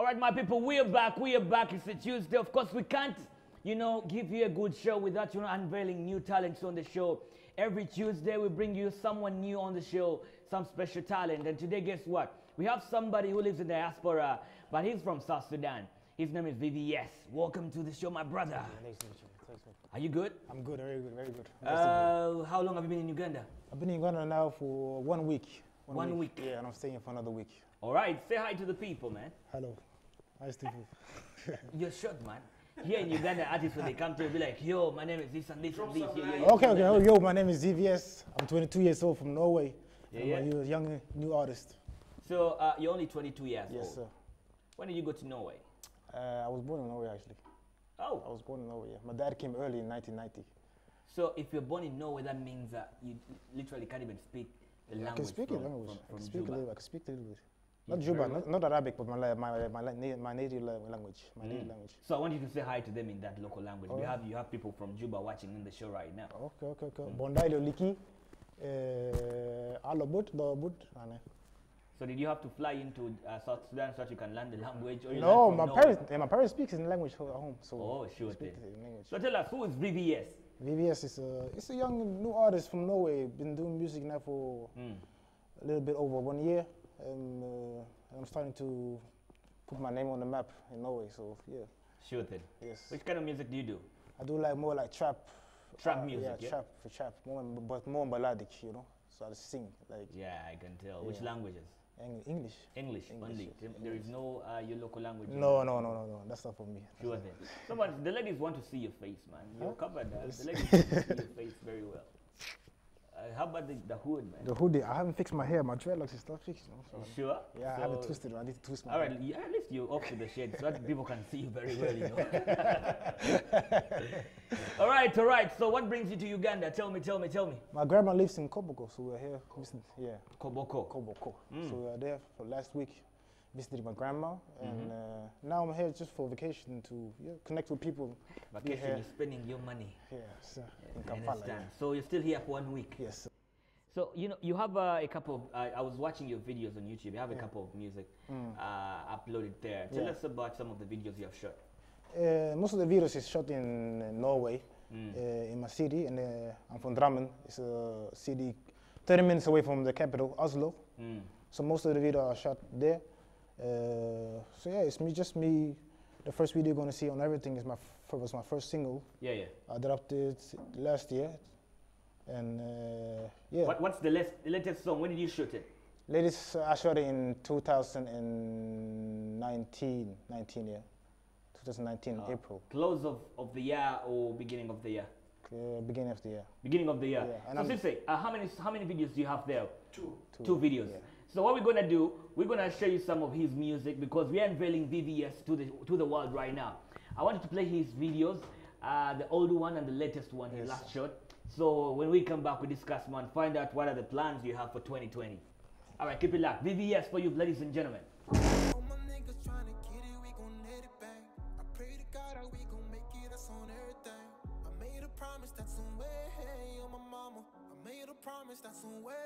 right, my people, we are back. We are back. It's a Tuesday. Of course, we can't, give you a good show without, unveiling new talents on the show. Every Tuesday, we bring you someone new on the show, some special talent. And today, guess what? We have somebody who lives in the diaspora, but he's from South Sudan. His name is VVS. Welcome to the show, my brother. Nice to meet you. Are you good? I'm good, very good, very good. How long have you been in Uganda? I've been in Uganda now for 1 week. One week? Yeah, and I'm staying here for another week. All right, say hi to the people, man. Hello. Nice to meet you. You're short, man. Here in Uganda, artists, when they come to be like, yo, my name is this and this and this. Okay. Oh, yo, my name is ZVS. I'm 22 years old from Norway. I'm a young, new artist. So you're only 22 years old? Yes, sir. When did you go to Norway? I was born in Norway, actually. Oh. I was born in Norway, yeah. My dad came early in 1990. So if you're born in Norway, that means that you literally can't even speak the language. I can speak from, the language. From I can speak Juba. a little. I can speak a little bit. Not Juba, not Arabic, but my native language. My native language. So I want you to say hi to them in that local language. You have people from Juba watching in the show right now. Okay. Bondai Liki, Alobut, Dobut. So did you have to fly into South Sudan so that you can learn the language? Or No, my parents speak in language at home. So sure thing. So tell us, who is VVS? VVS is a young new artist from Norway. Been doing music now for a little bit over 1 year. I'm starting to put my name on the map in Norway. So yeah. Sure thing. Yes. Which kind of music do you do? I do more like trap. Trap music. Yeah, trap. But more melodic, So I sing like. Yeah, I can tell. Which languages? English. English only. Yes. There is no your local language. No. That's not for me. Sure thing. Someone, the ladies want to see your face, man. You're covered. The ladies want to see your face very well. How about the hood, man? The hoodie. I haven't fixed my hair. My dreadlocks is not fixed. So sure? Yeah, I haven't twisted. I need to twist my hair. All right, at least you're off to the shade so that people can see you very well, All right. So what brings you to Uganda? Tell me. My grandma lives in Koboko, so we're here visiting. Yeah. Koboko. So we were there for last week, visiting my grandma, and now I'm here just for vacation to connect with people. Vacation, you're spending your money. Yes, in Kampala. Yeah. So you're still here for 1 week. Yes. So you have a couple of. I was watching your videos on YouTube. You have a couple of music uploaded there. Tell us about some of the videos you have shot. Most of the videos is shot in Norway, in my city, and I'm from Drammen. It's a city 30 minutes away from the capital, Oslo. So most of the videos are shot there. So yeah, it's just me. The first video you're gonna see on everything is was my first single. Yeah. I dropped it last year, and yeah. What's the latest song? When did you shoot it? Latest, I shot it in 2019. 2019 April. Close of the year or beginning of the year? Beginning of the year. Beginning of the year. Yeah. So say, how many videos do you have there? Two videos. Yeah. So what we're gonna do, we're gonna show you some of his music because we're unveiling VVS to the world right now. I wanted to play his videos, the old one and the latest one, his last shot. So when we come back, we discuss, man, find out what are the plans you have for 2020. All right, keep it locked. VVS for you, ladies and gentlemen. Promise that somewhere